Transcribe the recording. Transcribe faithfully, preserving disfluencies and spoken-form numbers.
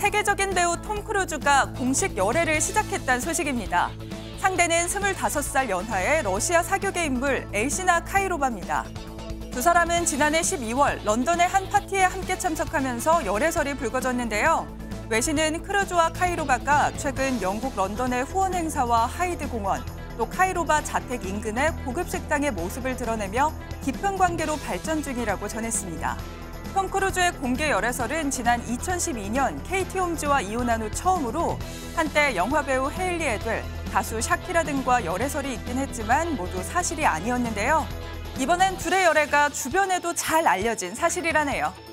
세계적인 배우 톰 크루즈가 공식 열애를 시작했다는 소식입니다. 상대는 스물다섯 살 연하의 러시아 사교계 인물 엘시나 카이로바입니다. 두 사람은 지난해 십이월 런던의 한 파티에 함께 참석하면서 열애설이 불거졌는데요. 외신은 크루즈와 카이로바가 최근 영국 런던의 후원 행사와 하이드 공원, 또 카이로바 자택 인근의 고급 식당의 모습을 드러내며 깊은 관계로 발전 중이라고 전했습니다. 톰 크루즈의 공개 열애설은 지난 이천십이 년 케이티 홈즈와 이혼한 후 처음으로 한때 영화배우 헤일리 애들, 가수 샤키라 등과 열애설이 있긴 했지만 모두 사실이 아니었는데요. 이번엔 둘의 열애가 주변에도 잘 알려진 사실이라네요.